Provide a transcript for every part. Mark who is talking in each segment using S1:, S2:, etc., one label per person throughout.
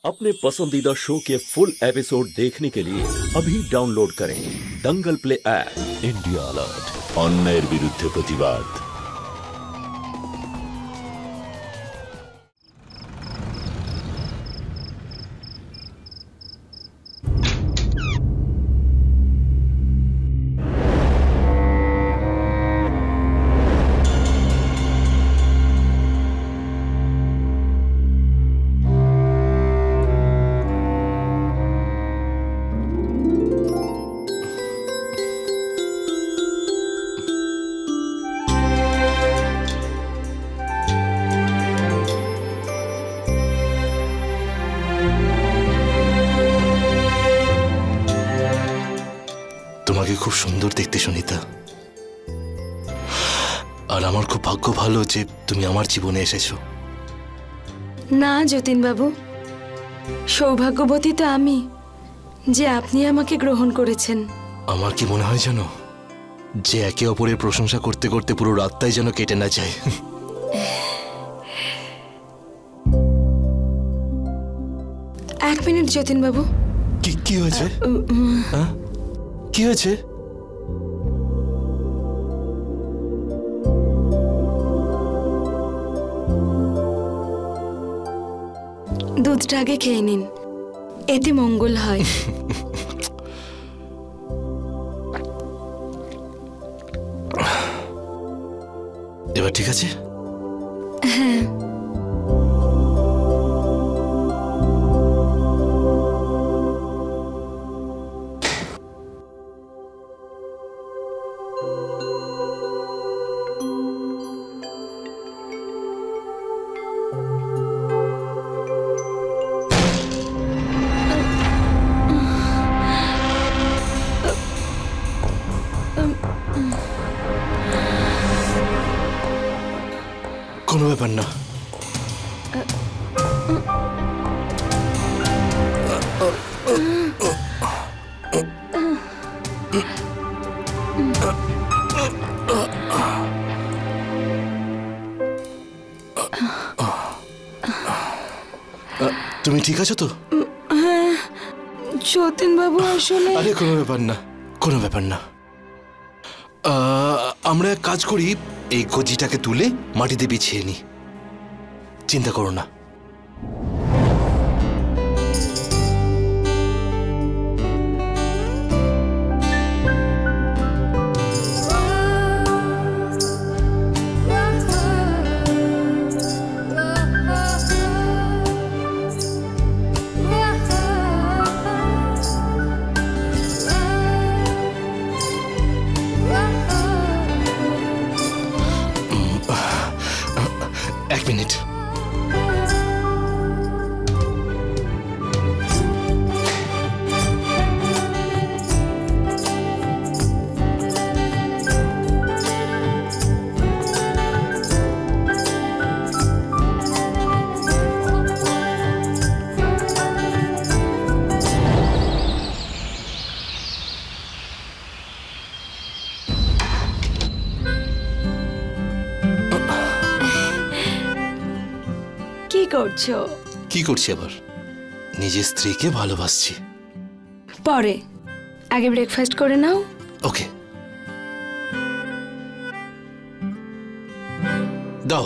S1: अपने पसंदीदा शो के फुल एपिसोड देखने के लिए अभी डाउनलोड करें Dangal play app.
S2: India alert, अन्यायेर बिरुद्धे प्रतिबाद।
S3: তোমাকে খুব সুন্দর দেখতে সুনিতা, আর আমার খুব ভাগ্য ভালো যে তুমি আমার জীবনে এসেছো।
S4: না যতীন বাবু, সৌভাগ্যবতী তো আমি যে আপনি আমাকে গ্রহণ করেছেন।
S3: আমার কি মনে হয় জানো, যে একে অপরের প্রশংসা করতে করতে পুরো রাতটাই যেন কেটে না যায়।
S4: এক মিনিট যতীন বাবু।
S3: কি হয়েছে? কি হয়েছে?
S4: দুধটা আগে খেয়ে নিন, এতে মঙ্গল হয়।
S3: এবার ঠিক আছে?
S4: হ্যাঁ।
S3: কোনো ব্যাপার না। তুমি ঠিক আছো তো?
S4: হ্যাঁ যতীন বাবু, আসলে
S3: আরে কোনো ব্যাপার না, কোনো ব্যাপার না। আমরা এক কাজ করি, এই গজিটাকে তুলে মাটিতে বিছিয়ে নি, চিন্তা করো না। এক মিনিট।
S4: করছো?
S3: কি করছি আবার? নিজের স্ত্রীকে ভালোবাসছি।
S4: পরে, আগে ব্রেকফাস্ট করে নাও।
S3: ওকে, দাও।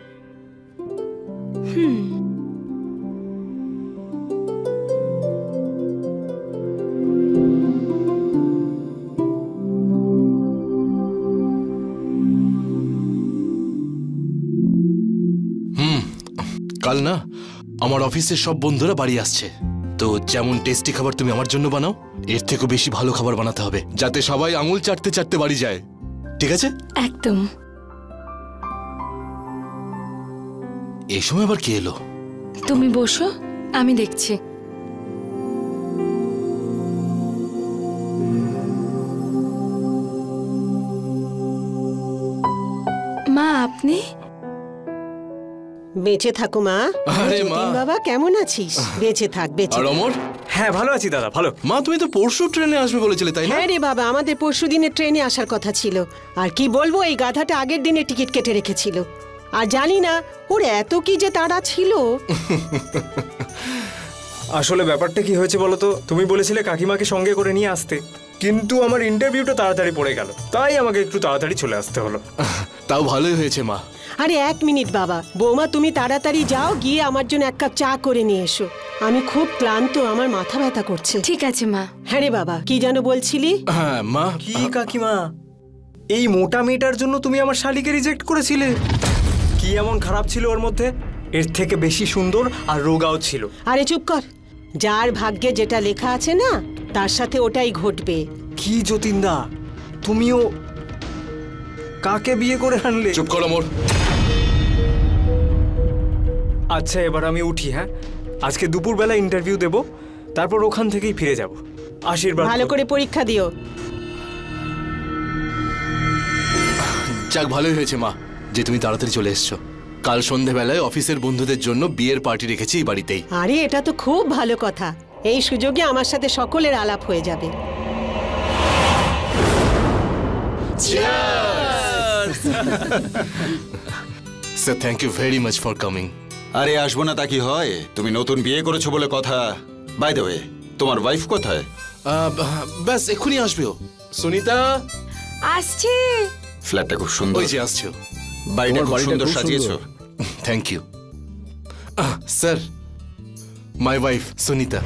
S3: কাল না আমার অফিসের সব বন্ধুরা বাড়ি আসছে, তো যেমন টেস্টি খাবার তুমি আমার জন্য বানাও, এর থেকেও বেশি ভালো খাবার বানাতে হবে, যাতে সবাই আঙুল চাটতে চাটতে বাড়ি যায়। ঠিক আছে?
S4: একদম।
S3: এই সময় আবার কে এলো?
S4: তুমি বসো, আমি দেখছি। মা, আপনি?
S5: বেঁচে থাকো মা।
S3: আরে মা,
S5: বাবা কেমন আছিস? বেঁচে থাক, বেঁচে।
S3: আর অমর?
S6: হ্যাঁ ভালো আছি দাদা, ভালো।
S3: মা তুমি তো পরশু ট্রেনে আসবে বলেছিলে, তাই না?
S5: হ্যাঁ রে বাবা, আমাদের পরশু দিনে ট্রেনে আসার কথা ছিল। আর কি বলবো, এই গাধাটা আগের দিনে টিকিট কেটে রেখেছিল। আর জানি না ওর এত কি যে তাড়া ছিল।
S6: আসলে ব্যাপারটা কি হয়েছে বলো তো, তুমি বলেছিলে কাকিমাকে সঙ্গে করে নিয়ে আসতে, কিন্তু আমার ইন্টারভিউটা তাড়াতাড়ি পড়ে গেল, তাই আমাকে একটু তাড়াতাড়ি চলে আসতে হলো।
S3: তাও ভালোই হয়েছে মা।
S5: আরে 1 মিনিট বাবা, বৌমা তুমি তাড়াতাড়ি যাও, গিয়ে আমার জন্য 1 কাপ চা করে নিয়ে এসো। আমি খুব ক্লান্ত, আমার মাথা ব্যথা করছে।
S4: ঠিক আছে মা।
S5: হ্যাঁ রে বাবা, কি যেন বলছিলি?
S3: হ্যাঁ মা।
S6: কি কাকিমা, এই মোটা মেয়েটার জন্য তুমি আমার শালিকে রিজেক্ট করেছিলে? কি এমন খারাপ ছিল ওর মধ্যে? এর থেকে বেশি সুন্দর আর রোগাও ছিল।
S5: আরে চুপ কর, যার ভাগ্যে যেটা লেখা আছে না তার সাথে ওটাই ঘটবে।
S6: কি যতীনদা, তুমিও কাকে বিয়ে করে আনলে?
S3: চুপ করো মোর।
S6: আচ্ছা এবার আমি উঠি। হ্যাঁ, আজকে দুপুরবেলা ইন্টারভিউ দেব, তারপর ওখান থেকেই ফিরে যাব। আশীর্বাদ।
S5: ভালো করে পরীক্ষা দিও।
S3: যাক, ভালোই হয়েছে মা যে তুমি তাড়াতাড়ি চলে এসছো। কাল সন্ধেবেলায় অফিসের বন্ধুদের জন্য বিয়ের পার্টি রেখেছি এই বাড়িতেই।
S5: আরে এটা তো খুব ভালো কথা, এই সুযোগে আমার সাথে সকলের আলাপ হয়ে যাবে।
S3: Sir, thank you very much for coming.
S7: আরে আসবো না তা কি হয়, তুমি নতুন বিয়ে করেছো বলে কথা। বাই দ্য ওয়ে, তোমার ওয়াইফ কোথায়?
S3: ব্যাস এক্ষুনি আসবে ও। সুনিতা
S4: আসছি।
S7: ফ্ল্যাটটা খুব সুন্দর।
S3: ওই যে আসছো।
S7: বাড়িটা খুব সুন্দর সাজিয়েছো।
S3: Thank you sir. My wife Sunita.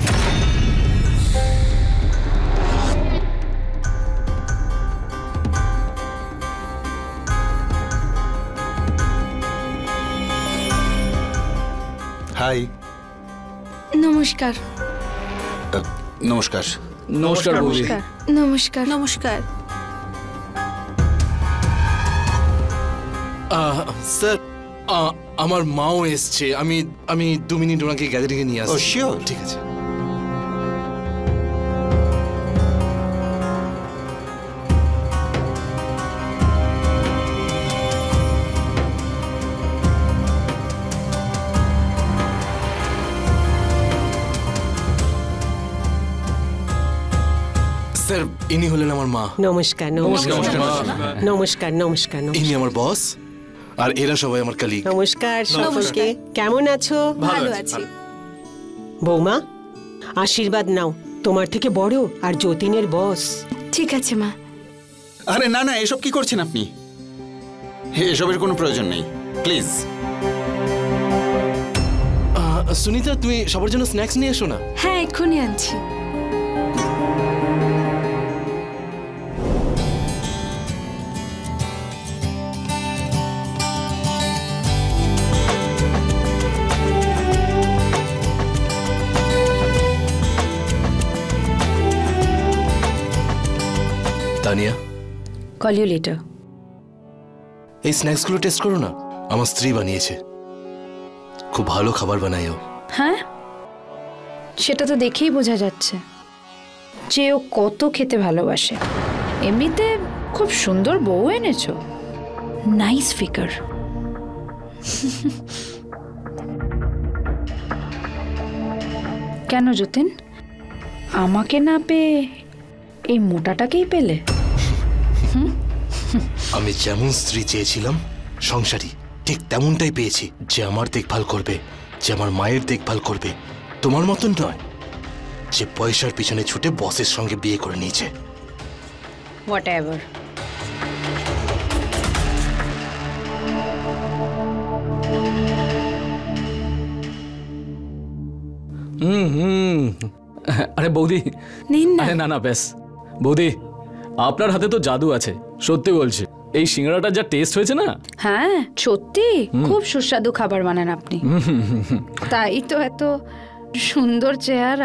S7: Hi.
S4: নমস্কার।
S7: নমস্কার।
S8: নমস্কার বৌদি।
S4: নমস্কার। নমস্কার।
S3: স্যার, আমার মাও এসছে। আমি 2 মিনিট ওনাকে গ্যালারি থেকে নিয়ে আসছি।
S7: Oh sure.
S3: ঠিক আছে। স্যার, ইনি হলেন আমার মা।
S5: নমস্কার। নমস্কার। নমস্কার। নমস্কার।
S3: ইনি আমার বস, আর এরা সবাই আমার কলিগ।
S5: নমস্কার সকলকে। কেমন আছো?
S4: ভালো আছি।
S5: বৌমা, আশীর্বাদ নাও, তোমার থেকে বড় আর যতীনের বস।
S4: ঠিক আছে মা।
S7: আরে না না, এসব কি করছেন আপনি? এসবের কোনো প্রয়োজন নেই, প্লিজ।
S3: সুনিতা, তুমি সবার জন্য স্ন্যাক্স নিয়ে এসো না।
S4: হ্যাঁ, এক্ষুনি আনছি।
S3: Tania,
S8: call you later.
S3: এই স্ন্যাক্সগুলো টেস্ট করো না, আমার স্ত্রী বানিয়েছে। খুব ভালো খাবার বানায় ও।
S8: হ্যাঁ, সেটা তো দেখেই বোঝা যাচ্ছে যে ও কত খেতে ভালোবাসে। এমনিতে খুব সুন্দর বউ এনেছো, নাইস ফিগার। কেন যতীন, আমাকে না পেয়ে এই মোটাটাকেই পেলে?
S3: আমি যেমন স্ত্রী চেয়েছিলাম, সংসারী, ঠিক তেমনটাই পেয়েছি, যে আমার দেখভাল করবে, যে আমার মায়ের দেখভাল করবে। তোমার মতন নয়, যে পয়সার পিছনে ছুটে বসের সঙ্গে বিয়ে করে নিয়েছে।
S8: Whatever.
S9: আরে বৌদি,
S4: নিন না।
S9: আরে না না, ব্যাস বৌদি, আপনার হাতে তো জাদু আছে, সত্যি বলছি। এই সিঙ্গাড়াটা যা টেস্ট হয়েছে না।
S8: হ্যাঁ সত্যি, খুব সুস্বাদু খাবার বানান আপনি। তাই তো এত সুন্দর চেহারা।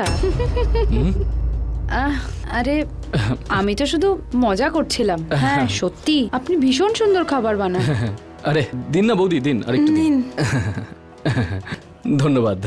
S8: আরে আমি তো শুধু মজা করছিলাম। হ্যাঁ সত্যি আপনি ভীষণ সুন্দর খাবার বানান।
S9: আরে দিন না বৌদি, দিন আরেকটু দিন। ধন্যবাদ।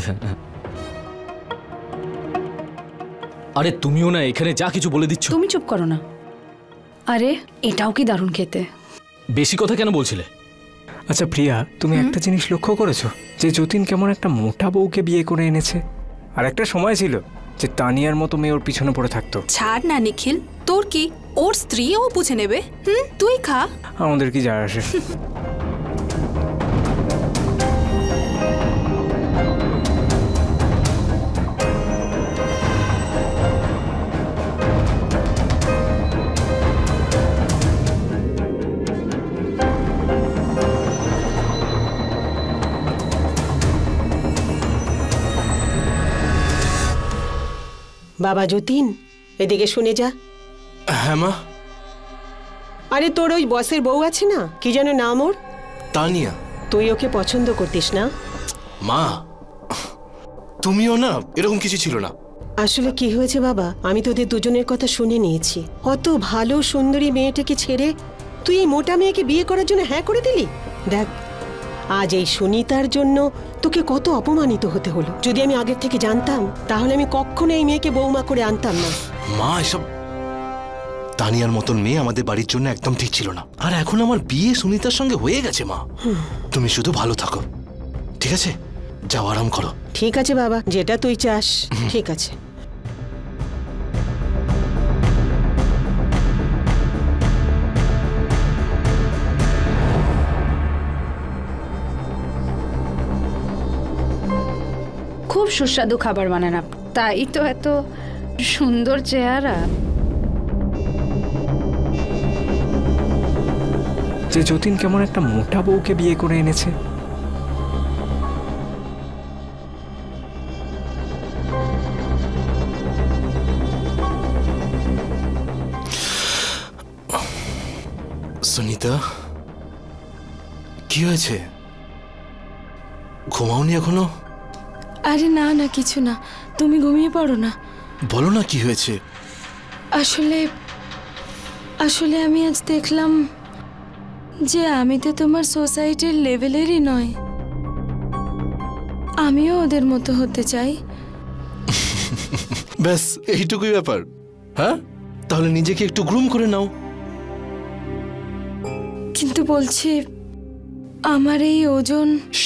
S9: আরে তুমিও না এখানে যা কিছু বলে দিচ্ছ।
S8: তুমি চুপ করো না। আরে এটাও কি দারুণ খেতে।
S9: বেশি কথা কেন বলছিলে?
S6: আচ্ছা প্রিয়া, তুমি একটা জিনিস লক্ষ্য করেছো যে যতীন কেমন একটা মোটা বউকে বিয়ে করে এনেছে? আর একটা সময় ছিল যে তানিয়ার মতো মেয়ে ওর পিছনে পড়ে থাকতো।
S10: ছাড় না নিখিল, তোর কি? ওর স্ত্রী ও বুঝে নেবে। তুই খা।
S6: আমাদের কি যায় আসে?
S5: বাবা যতীন, এদিকে শুনে যা।
S3: হ্যাঁ মা।
S5: আরে তোর ওই বসের বউ আছে না, কি যেন নাম ওর?
S3: তানিয়া।
S5: তুই ওকে পছন্দ করতিস না?
S3: মা, তুমিও না, এরকম কিছু ছিল না।
S5: আসলে কি হয়েছে বাবা, আমি তোদের দুজনের কথা শুনে নিয়েছি। অত ভালো সুন্দরী মেয়েটাকে ছেড়ে তুই এই মোটা মেয়েকে বিয়ে করার জন্য হ্যাঁ করে দিলি। দেখ, আজ এই সুনিতার জন্য তোকে কত অপমানিত হতে হলো। যদি আমি আগের থেকে জানতাম তাহলে আমি কখনো এই মেয়েকে বৌমা করে আনতাম না।
S3: মা, এসব তানিয়ার মতন মেয়ে আমাদের বাড়ির জন্য একদম ঠিক ছিল না। আর এখন আমার বিয়ে সুনিতার সঙ্গে হয়ে গেছে মা। তুমি শুধু ভালো থাকো, ঠিক আছে? যাও, আরাম করো।
S5: ঠিক আছে বাবা, যেটা তুই চাস। ঠিক আছে।
S8: খুব সুস্বাদু খাবার বানান আপনি, তাই তো এত সুন্দর চেহারা।
S6: যে যতীন কেমন একটা মোটা বউকে বিয়ে করে এনেছে।
S3: সুনিতা, কি হয়েছে? ঘুমাওনি এখনো?
S4: আরে না না, কিছু না, তুমি ঘুমিয়ে পড়ো না।
S3: বলো না কি হয়েছে।
S4: আসলে আমি আজ দেখলাম যে আমি তো তোমার সোসাইটির লেভেলেরই নয়। আমিও ওদের মতো হতে চাই।
S3: ব্যাস এইটুকুই ব্যাপার? হ্যাঁ, তাহলে নিজেকে একটু গ্রুম করে নাও।
S4: কিন্তু বলছি, আমার এই ওজন।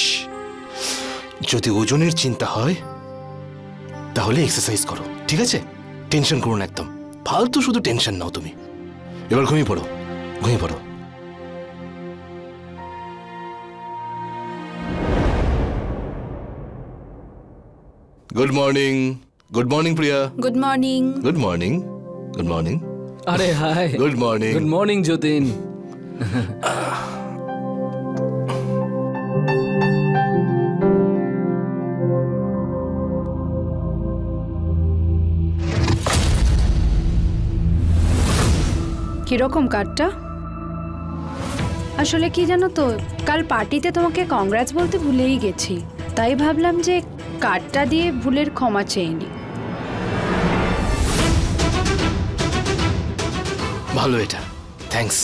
S3: যদি ওজনের চিন্তা হয় তাহলে এক্সারসাইজ করো, ঠিক আছে? টেনশন করো না একদম, ফালতু শুধু টেনশন নাও তুমি। এবার ঘুমিয়ে পড়ো, ঘুমিয়ে পড়ো। Good morning. Good morning Priya.
S10: Good morning.
S3: Good morning. Good morning.
S9: আরে hi.
S3: Good morning.
S9: Good morning Jatin.
S8: কিরকম কার্ডটা? আসলে কি জানো তো, কাল পার্টিতে তোমাকে কংগ্রাটস বলতে ভুলেই গেছি, তাই ভাবলাম যে কার্ডটা দিয়ে ভুলের ক্ষমা চেয়ে নি।
S3: ভালো, এটা থ্যাঙ্কস।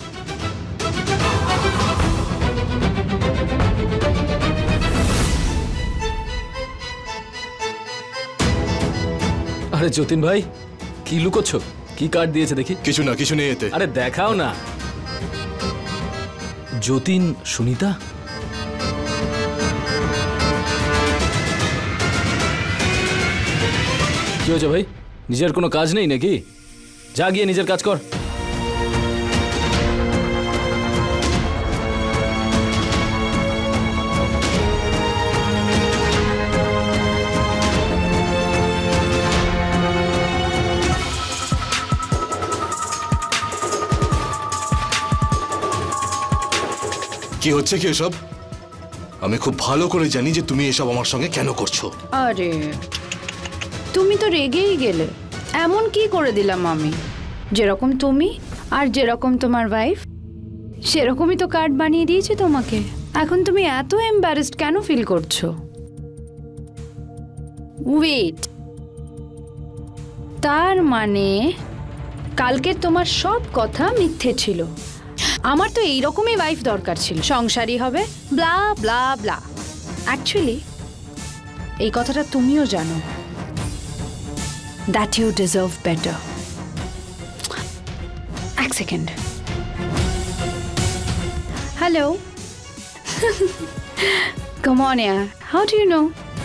S9: আরে যতীন ভাই, কি লুকোচ্ছ? কি কার্ড দিয়েছে দেখি।
S3: কিছু না, কিছু নেই এতে।
S9: আরে দেখাও না। যতীন, সুনিতা, কি হয়েছে ভাই? নিজের কোনো কাজ নেই নাকি? যা গিয়ে নিজের কাজ কর।
S3: কি হচ্ছে কি এসব? আমি খুব ভালো করে জানি যে তুমি এসব আমার সঙ্গে কেন করছো।
S8: আরে তুমি তো রেগেই গেলে। এমন কি করে দিলাম আমি? যেরকম তুমি আর যেরকম তোমার ওয়াইফ, সেরকমই তো কার্ড বানিয়ে দিয়েছি তোমাকে। এখন তুমি এত এম্বারেসড কেন ফিল করছো? ওয়েট, তার মানে কালকে তোমার সব কথা মিথ্যে ছিল। আমার তো এইরকমই ওয়াইফ দরকার ছিল, সংসারী হবে, ব্লা ব্লা ব্লা। অ্যাকচুয়ালি এই কথাটা তুমিও জানো, দ্যাট ইউ ডিজার্ভ বেটার। এক সেকেন্ড। হ্যালো, কাম অন ইয়ার, how do you know?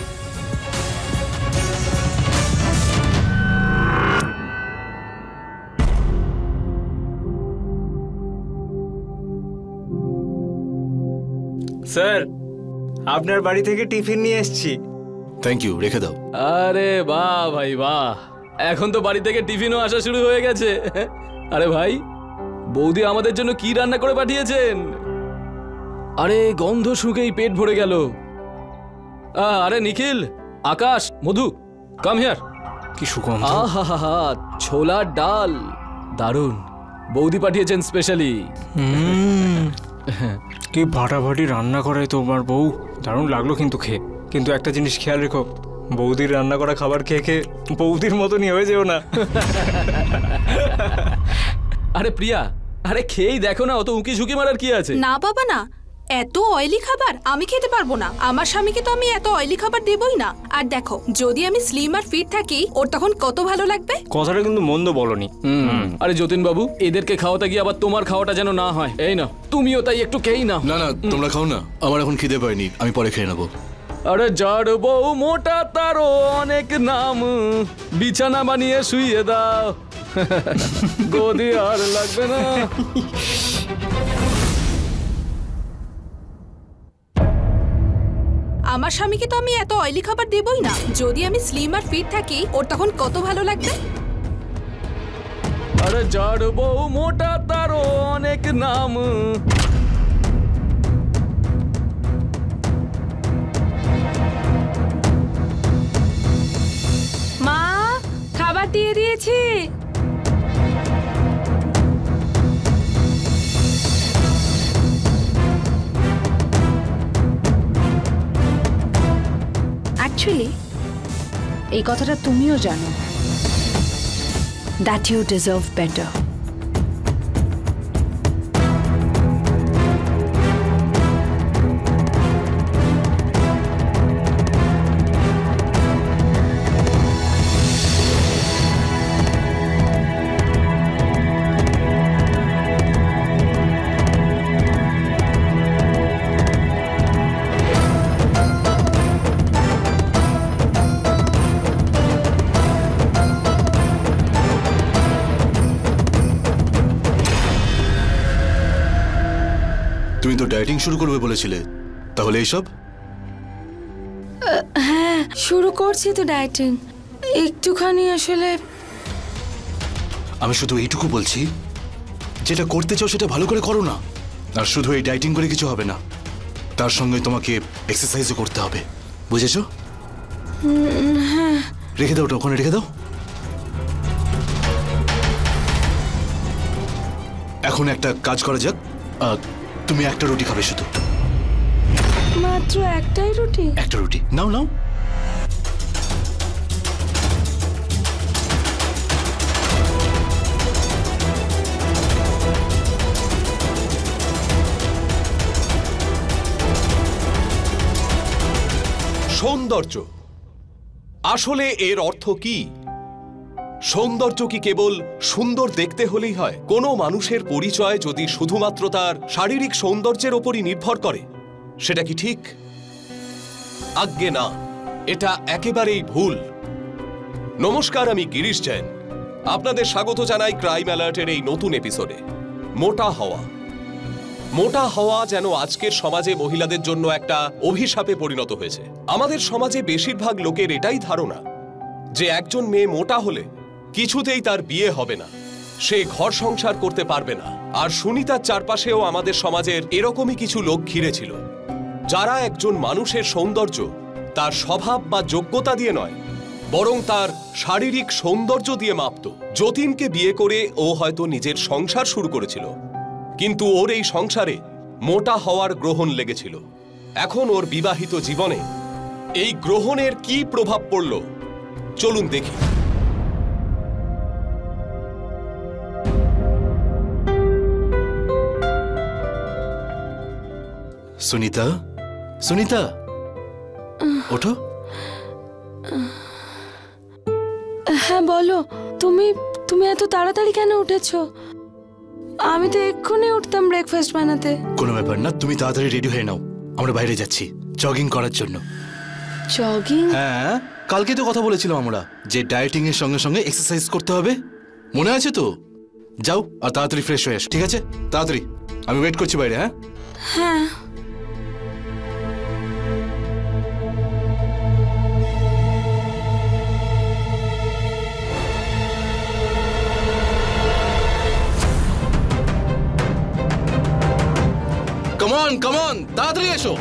S6: Sir, আপনার বাড়ি থেকে টিফিন নিয়ে এসেছি।
S3: থ্যাংক ইউ, রেখে দাও।
S9: আরে বাহ ভাই বাহ, এখন তো বাড়ি থেকে টিফিনও আসা শুরু হয়ে গেছে। আরে ভাই, বৌদি আমাদের জন্য কি রান্না করে পাঠিয়েছেন? আরে গন্ধ শুকেই পেট ভরে গেল। আরে নিখিল, আকাশ, মধু, কাম হিয়ার।
S6: কি সুগন্ধ!
S9: আহা, ছোলার ডাল দারুণ, বৌদি পাঠিয়েছেন স্পেশালি।
S6: কি ফাটাফাটি রান্না করে তোমার বউ, দারুণ লাগলো কিন্তু খেয়ে। কিন্তু একটা জিনিস খেয়াল রেখো, বৌদির রান্না করা খাবার খেয়ে খেয়ে বৌদির মতনই হয়ে যেও না।
S9: আরে প্রিয়া, আরে খেয়েই দেখো না, অত উকি ঝুঁকি মারার কি আছে?
S10: না বাবা না, এত অয়েলি খাবার আমি খেতে পারবো না। আমার স্বামীকে তো আমি এত অয়েলি খাবার দেবই না। আর দেখো, যদি আমি স্লিম আর ফিট থাকি, ওর তখন কত ভালো লাগবে।
S6: কথাটা কিন্তু মন্দ বলনি।
S9: আরে যতীন বাবু, এদেরকে খাওয়াতে গিয়ে আবার তোমার খাওয়াটা যেন না হয়। এই না, তুমিও তাই একটু খেয়েই নাও।
S3: না না, তোমরা খাও না, আমার এখন খিদে পায়নি, আমি পরে খেয়ে নেবো।
S9: আরে যার বউ মোটা তারও অনেক নাম, বিছানা বানিয়ে শুইয়ে দাও, গদি আর লাগবে না।
S10: আমার স্বামীকে তো আমি এত অয়েলি খাবার দেবই না। যদি আমি স্লিম আর ফিট থাকি, ওর তখন কত ভালো লাগবে।
S9: আরে যার বউ মোটা তারও অনেক নাম।
S4: মা, খাবার দিয়ে দিয়েছি।
S8: অ্যাকচুয়ালি এই কথাটা তুমিও জানো, দ্যাট ইউ ডিজার্ভ বেটার।
S3: তুমি তো ডায়েটিং শুরু করবে বলেছিলে, তাহলে এইসব?
S4: হ্যাঁ, শুরু করছি তো ডায়েটিং। একটুখানি আসলে
S3: আমি শুধু এইটুকু বলছি, যেটা করতে চাও সেটা ভালো করে করো না। আর শুধু এই ডায়েটিং করে কিছু হবে না, তার সঙ্গে তোমাকে এক্সারসাইজও করতে হবে, বুঝেছো?
S4: হ্যাঁ।
S3: রেখে দাও, ওখানে রেখে দাও। এখন একটা কাজ করা যাক, তুমি একটা রুটি খাবে শুধু।
S4: মাত্র একটাই রুটি?
S3: একটা রুটি নাও নাও।
S11: সৌন্দর্য, আসলে এর অর্থ কি? সৌন্দর্য কি কেবল সুন্দর দেখতে হলেই হয়? কোনো মানুষের পরিচয় যদি শুধুমাত্র তার শারীরিক সৌন্দর্যের ওপরই নির্ভর করে, সেটা কি ঠিক? আজ্ঞে না, এটা একেবারেই ভুল। নমস্কার, আমি গিরিশ জৈন। আপনাদের স্বাগত জানাই ক্রাইম অ্যালার্টের এই নতুন এপিসোডে। মোটা হওয়া, মোটা হওয়া যেন আজকের সমাজে মহিলাদের জন্য একটা অভিশাপে পরিণত হয়েছে। আমাদের সমাজে বেশিরভাগ লোকের এটাই ধারণা যে একজন মেয়ে মোটা হলে কিছুতেই তার বিয়ে হবে না, সে ঘর সংসার করতে পারবে না। আর সুনিতার চারপাশেও আমাদের সমাজের এরকমই কিছু লোক ঘিরে ছিল, যারা একজন মানুষের সৌন্দর্য তার স্বভাব বা যোগ্যতা দিয়ে নয়, বরং তার শারীরিক সৌন্দর্য দিয়ে মাপত। যতীনকে বিয়ে করে ও হয়তো নিজের সংসার শুরু করেছিল, কিন্তু ওর এই সংসারে মোটা হওয়ার গ্রহণ লেগেছিল। এখন ওর বিবাহিত জীবনে এই গ্রহণের কি প্রভাব পড়ল, চলুন দেখি।
S3: সুনিতা, সুনিতা, ওঠো।
S4: হ্যাঁ বলো, তুমি তুমি এত তাড়াতাড়ি কেন উঠেছো? আমি তো এক্ষুনি উঠতাম ব্রেকফাস্ট বানাতে।
S3: কোনো ব্যাপার না, তুমি তাড়াতাড়ি রেডি হয়ে নাও, আমরা বাইরে যাচ্ছি জগিং করার জন্য।
S4: জগিং?
S3: হ্যাঁ, কালকে তো কথা বলেছিলাম আমরা যে ডায়েটিং এর সঙ্গে সঙ্গে এক্সারসাইজ করতে হবে, মনে আছে তো? যাও আর তাড়াতাড়ি ফ্রেশ হয়ে আসো, ঠিক আছে? তাড়াতাড়ি, আমি ওয়েট করছি বাইরে। হ্যাঁ
S4: হ্যাঁ।
S3: কামন কামন, তাড়াতাড়ি এসো।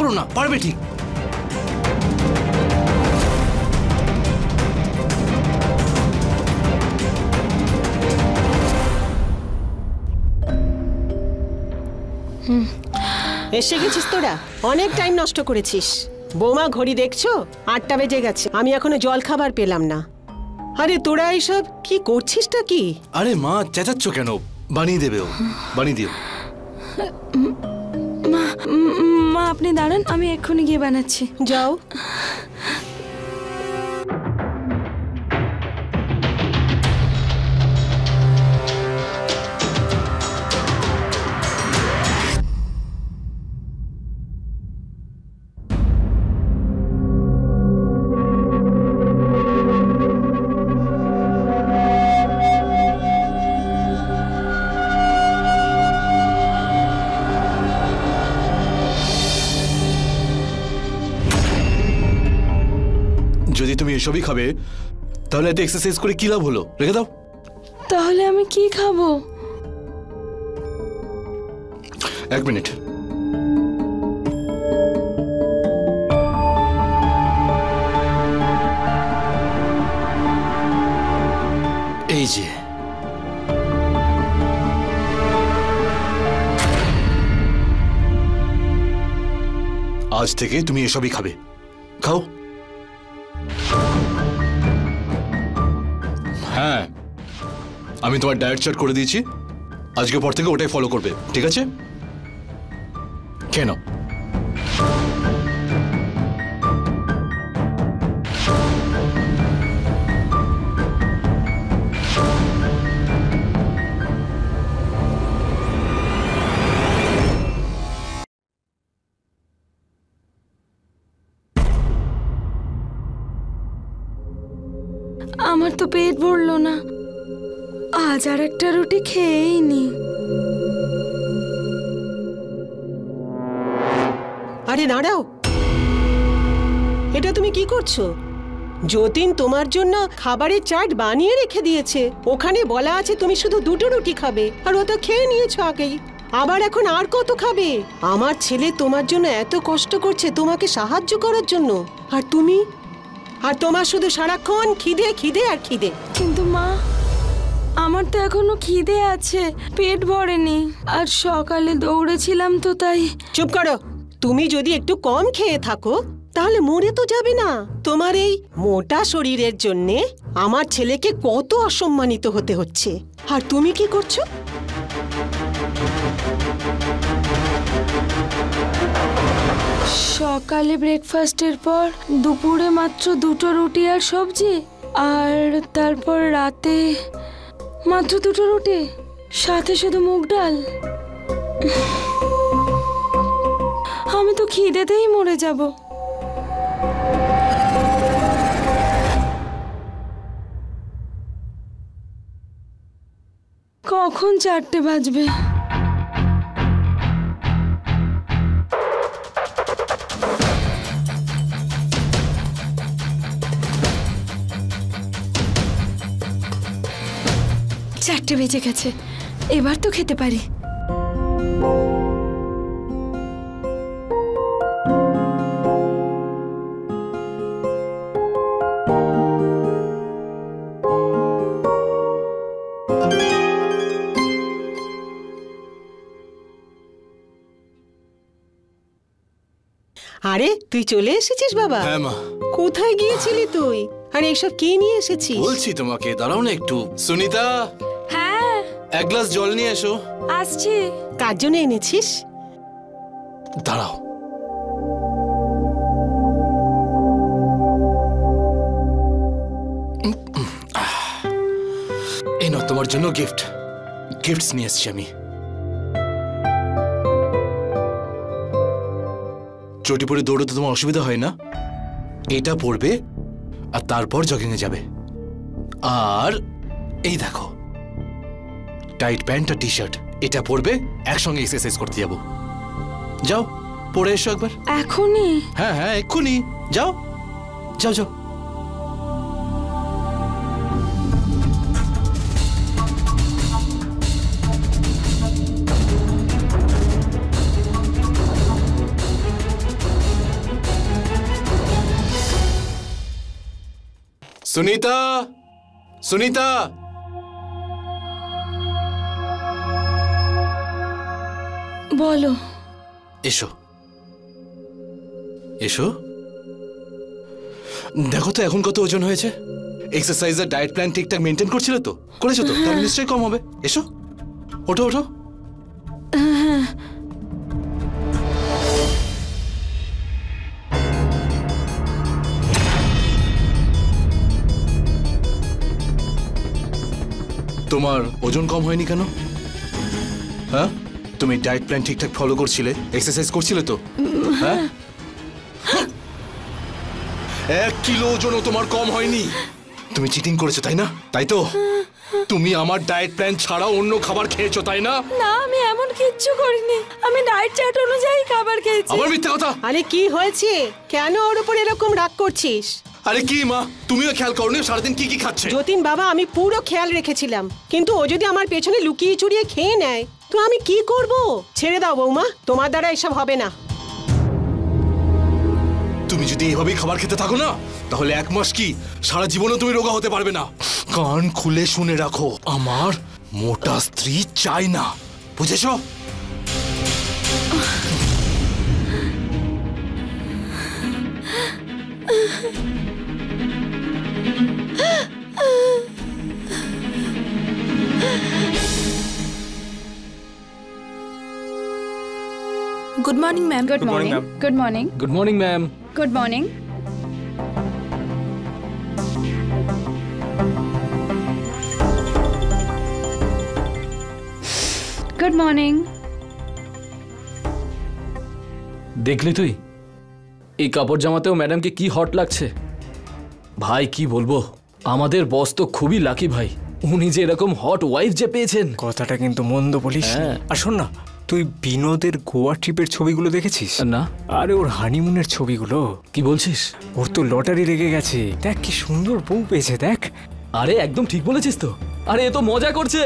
S3: করো না, পারবে ঠিক।
S5: এসে গেছিস তোরা, অনেক টাইম নষ্ট করেছিস। বৌমা ঘড়ি দেখছো, 8টা বেজে গেছে, আমি এখনো জল খাবার পেলাম না। আরে তোরা এইসব কি করছিসটা কি?
S3: আরে মা চেঁচাচ্ছ কেন? বানিয়ে দেবে ও, বানিয়ে দিও।
S4: মা আপনি দাঁড়ান, আমি এক্ষুনি গিয়ে বানাচ্ছি।
S5: যাও।
S3: যদি তুমি এসবই খাবে তাহলে এত এক্সারসাইজ করে কি লাভ হলো? রেখে দাও।
S4: তাহলে আমি কি খাবো?
S3: 1 মিনিট। এই যে আজ থেকে তুমি এসবই খাবে, খাও। হ্যাঁ, আমি তোমার ডায়েট চার্ট করে দিয়েছি, আজকের পর থেকে ওটাই ফলো করবে, ঠিক আছে? কেন?
S4: আমার তো পেট ভরলো না, আজ আর একটা রুটি খেয়েই নি।
S5: আরে দাঁড়াও, এটা তুমি কি করছো? যতীন তোমার জন্য খাবারের চার্ট বানিয়ে রেখে দিয়েছে, ওখানে বলা আছে তুমি শুধু 2টো রুটি খাবে, আর ও তো খেয়ে নিয়েছো আগেই। আবার এখন আর কত খাবে? আমার ছেলে তোমার জন্য এত কষ্ট করছে তোমাকে সাহায্য করার জন্য, আর তুমি, আর তোমার শুধু সারাক্ষণ খিদে খিদে আর খিদে।
S4: কিন্তু মা, আমার তো এখনো খিদে আছে, পেট ভরেনি, আর সকালে দৌড়েছিলাম তো তাই।
S5: চুপ করো, তুমি যদি একটু কম খেয়ে থাকো তাহলে মরে তো যাবে না। তোমার এই মোটা শরীরের জন্যে আমার ছেলেকে কত অসম্মানিত হতে হচ্ছে, আর তুমি কি করছো?
S4: সকালে ব্রেকফাস্টের পর দুপুরে মাত্র 2টো রুটি আর সবজি, আর তারপর রাতে মাত্র 2টো রুটি, সাথে শুধু মুগ ডাল। আমি তো খিদেতেই মরে যাব। কখন 4টে বাজবে? চারটে বেজে গেছে, এবার তো খেতে পারি।
S5: আরে তুই চলে এসেছিস বাবা?
S3: হ্যাঁ মা।
S5: কোথায় গিয়েছিলি তুই? আর এইসব কি নিয়ে এসেছিস?
S3: বলছি তোমাকে, দাঁড়াও না একটু। সুনিতা,
S4: হ্যাঁ
S3: 1 গ্লাস জল নিয়ে এসো।
S4: আসছি।
S5: কার জন্য এনেছিস?
S3: দাঁড়াও। এই নাও তোমার জন্য গিফটস নিয়ে এসছি আমি। চটি পরে দৌড়তে তোমার অসুবিধা হয় না? এটা পরবে আর তারপর জগিং এ যাবে। আর এই দেখো, টাইট প্যান্ট আর টি-শার্ট, এটা পরবে, একসঙ্গে এক্সারসাইজ করতে যাবো। যাও পরে এসো একবার।
S4: এখনই?
S3: হ্যাঁ হ্যাঁ এক্ষুনি, যাও যাও যাও। সুনিতা, সুনিতা,
S4: বলো।
S3: এসো এসো। দেখো তো এখন কত ওজন হয়েছে। এক্সারসাইজ আর ডায়েট প্ল্যান ঠিকঠাক মেনটেন করছিলে তো? করেছো তো? তাহলে নিশ্চয়ই কম হবে। এসো, ওঠো ওঠো। তোমার ওজন কম হয়নি কেন? হ্যাঁ, তুমি ডায়েট প্ল্যান ঠিকঠাক ফলো করছিলে, এক্সারসাইজ করছিলে তো? হ্যাঁ, 1 কিলো ওজনও তোমার কম হয়নি। তুমি চিটিং করেছো তাই না? তাই তো? তুমি আমার ডায়েট প্ল্যান ছাড়া অন্য খাবার খেয়েছো তাই না?
S4: না, আমি এমন কিচ্ছু করিনি। আমি ডায়েট চার্ট অনুযায়ী খাবার খেয়েছি।
S3: আবার মিথ্যা কথা।
S5: আরে কি হয়েছে? কেন ওর উপর এরকম রাগ করছিস?
S3: আরে কি মা, তুমিও খেয়াল করনি সারাদিন কি কি খাচ্ছে?
S5: যতীন বাবা, আমি পুরো খেয়াল রেখেছিলাম, কিন্তু ও যদি আমার পেছনে লুকিয়ে চুরিয়ে খেয়ে নেয় তো আমি কি করব? ছেড়ে দাও বৌমা, তোমার দ্বারা এসব হবে না।
S3: তুমি যদি এভাবেই খাবার খেতে থাকো না, তাহলে 1 মাস কি সারা জীবনও তুমি রোগা হতে পারবে না। কান খুলে শুনে রাখো, আমার মোটা স্ত্রী চাই না, বুঝেছো?
S10: Good morning ma'am.
S8: Good morning. Good morning.
S9: Good morning ma'am.
S8: Good morning. Good morning.
S9: দেখলি তুই এই কাপড় জামাতেও ম্যাডামকে কি হট লাগছে। ভাই কি বলবো, আমাদের বস তো খুবই লাকি ভাই, উনি যে এরকম হট ওয়াইফ যে পেয়েছেন।
S6: কথাটা কিন্তু মন্দ বলিস। আর শোন না, তুই বিনোদের গোয়া ট্রিপের ছবিগুলো দেখেছিস?
S9: না।
S6: আরে ওর হানিমুনের ছবিগুলো।
S9: কি বলছিস?
S6: ওর তো লটারি লেগে গেছে, দেখ কি সুন্দর বউ পেয়েছে, দেখ।
S9: আরে একদম ঠিক বলেছিস তো। আরে এ তো মজা করছে।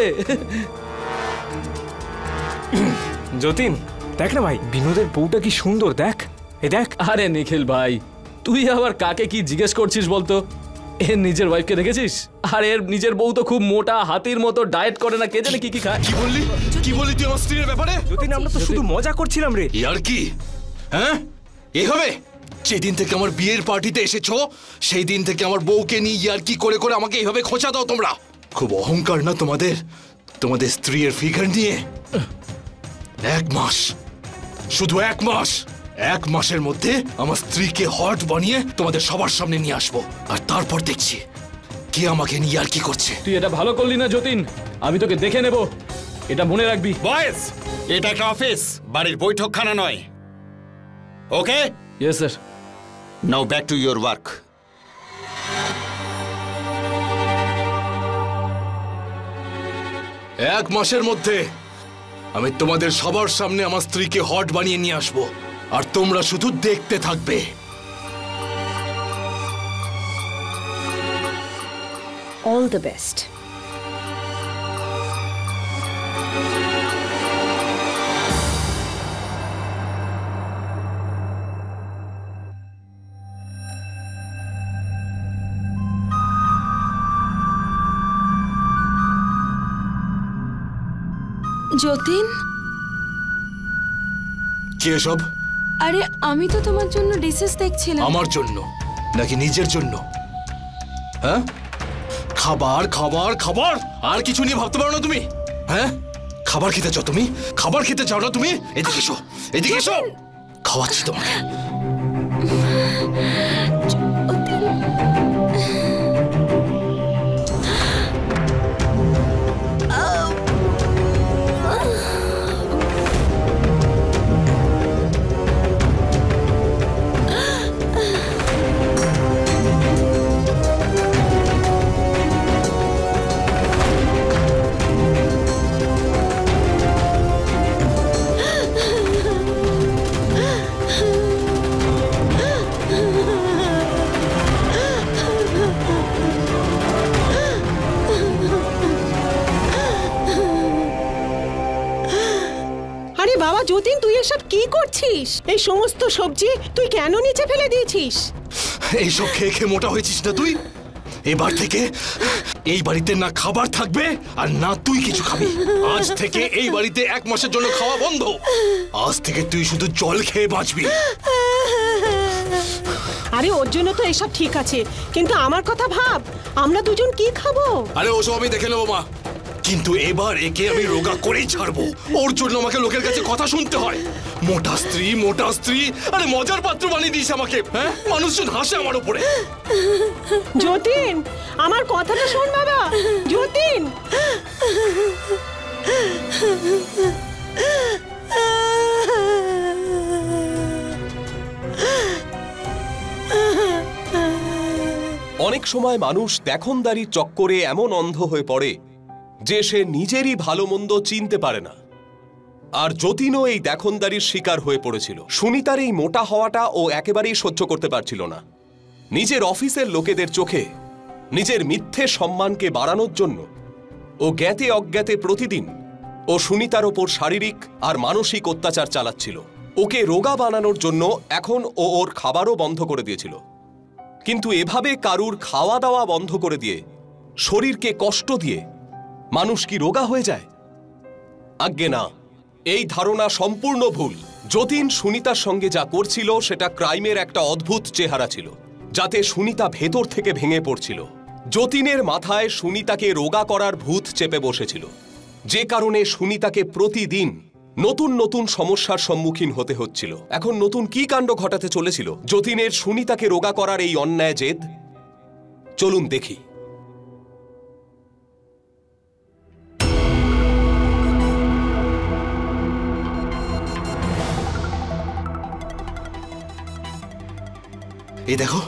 S6: যতীন দেখ না ভাই, বিনোদের বউটা কি সুন্দর, দেখ, এ দেখ।
S9: আরে নিখিল ভাই, তুই আবার কাকে কি জিজ্ঞেস করছিস বলতো? এর নিজের ওয়াইফকে দেখেছিস? আর এর নিজের বউ তো খুব মোটা, হাতির মতো ডায়েট করে না, কে জানে কি কি খায়।
S3: কি বললি? কি বললি তুই আমার স্ত্রীর ব্যাপারে?
S6: যতীন, আমরা তো শুধু মজা করছিলাম রে।
S3: আর কি? হ্যাঁ, এই হবে? যেদিন থেকে আমার বিয়ের পার্টিতে এসেছো সেই দিন থেকে আমার বউকে নিয়ে ইয়ার কি করে করে আমাকে এইভাবে খোঁচা দাও তোমরা। খুব অহংকার না তোমাদের, তোমাদের স্ত্রীর ফিগার নিয়ে। 1 মাস, শুধু 1 মাস, 1 মাসের মধ্যে আমার স্ত্রীকে হট বানিয়ে তোমাদের সবার সামনে নিয়ে আসবো, আর তারপর দেখছি কে আমাকে নিয়ে আর কি করছে।
S9: তুই এটা ভালো করলি না যতীন, আমি তোকে দেখে নেব, এটা মনে রাখবি।
S7: বয়েস, এটা একটা অফিস, বাড়ির বৈঠকখানা নয়। Okay?
S9: Yes sir.
S7: Now back to your work.
S3: এক মাসের মধ্যে আমি তোমাদের সবার সামনে আমার স্ত্রীকে হট বানিয়ে নিয়ে আসবো, আর তোমরা শুধু দেখতে থাকবে।
S8: All the best.
S4: যতীন,
S3: কি এসব?
S4: আরে আমি তো তোমার জন্য ডিশেস দেখছিলাম।
S3: আমার জন্য নাকি নিজের জন্য? হ্যাঁ, খাবার খাবার খাবার, আর কিছু নিয়ে ভাবতে পারো না তুমি? হ্যাঁ, খাবার খেতে চাও তুমি? খাবার খেতে চাও না তুমি? এদিকে এসো, এদিকে এসো, খাওয়াচ্ছি তোমাকে।
S5: বাবা যতীন, তুই এসব কি করছিস? এই সমস্ত সবজি তুই কেন নিচে ফেলে দিয়েছিস?
S3: এইসব খেয়ে খেয়ে মোটা হয়েছিস না তুই? এবার থেকে এই বাড়িতে না খাবার থাকবে আর না তুই কিছু খাবি। আজ থেকে এই বাড়িতে 1 মাসের জন্য খাওয়া বন্ধ। আজ থেকে তুই শুধু জল খেয়ে বাঁচবি।
S5: আরে ওর জন্য তো এসব ঠিক আছে, কিন্তু আমার কথা ভাব, আমরা দুজন কি খাবো?
S3: আরে ওসব আমি দেখে নেবো মা, কিন্তু এবার একে আমি রোগা করেই ছাড়বো। ওর জন্য আমাকে লোকের কাছে কথা শুনতে হয়, মোটা স্ত্রী মোটা স্ত্রী। আরে মজার পাত্র বানিয়ে দিস আমাকে, হ্যাঁ? মানুষজন হাসে আমার উপরে।
S5: যতীন, আমার কথাটা শোন বাবা। যতীন,
S11: অনেক সময় মানুষ দেখনদারির চক্করে এমন অন্ধ হয়ে পড়ে যে সে নিজেরই ভালো মন্দ চিনতে পারে না। আর যতীনও এই দেখনদারির শিকার হয়ে পড়েছিল। সুনিতার এই মোটা হওয়াটা ও একেবারেই সহ্য করতে পারছিল না। নিজের অফিসের লোকেদের চোখে নিজের মিথ্যে সম্মানকে বাড়ানোর জন্য ও জ্ঞাতে অজ্ঞাতে প্রতিদিন ও সুনিতার ওপর শারীরিক আর মানসিক অত্যাচার চালাচ্ছিল। ওকে রোগা বানানোর জন্য এখন ও ওর খাবারও বন্ধ করে দিয়েছিল। কিন্তু এভাবে কারুর খাওয়া দাওয়া বন্ধ করে দিয়ে শরীরকে কষ্ট দিয়ে মানুষ কি রোগা হয়ে যায়? আজ্ঞে না, এই ধারণা সম্পূর্ণ ভুল। যতীন সুনিতার সঙ্গে যা করছিল সেটা ক্রাইমের একটা অদ্ভুত চেহারা ছিল, যাতে সুনিতা ভেতর থেকে ভেঙে পড়ছিল। যতীনের মাথায় সুনিতাকে রোগা করার ভূত চেপে বসেছিল, যে কারণে সুনিতাকে প্রতিদিন নতুন নতুন সমস্যার সম্মুখীন হতে হচ্ছিল। এখন নতুন কি কাণ্ড ঘটাতে চলেছিল যতীনের সুনিতাকে রোগা করার এই অন্যায় জেদ? চলুন দেখি।
S3: এই দেখো